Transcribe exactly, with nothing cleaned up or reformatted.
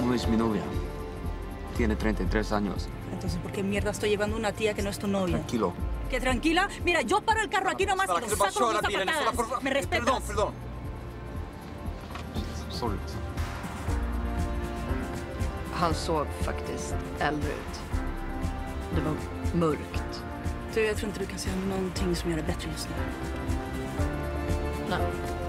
No es mi novia. Tiene treinta y tres años. Entonces, ¿por qué mierda estoy llevando una tía que no es tu novia? Tranquilo. ¿Qué tranquila? Mira, yo paro el carro aquí nomás y lo saco con mis zapatadas. ¿Me respetas? Perdón, perdón. Sorry. Han såg faktiskt äldre ut. Det var mörkt. Du, jag tror inte du kan säga någonting som gör det bättre just nu. Nej.